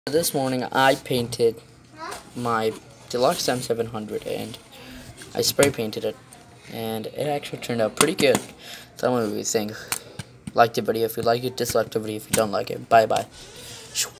This morning I painted my Deluxe M700 and I spray painted it, and it actually turned out pretty good. Tell me what you think. Like the video if you like it, dislike the video if you don't like it. Bye bye.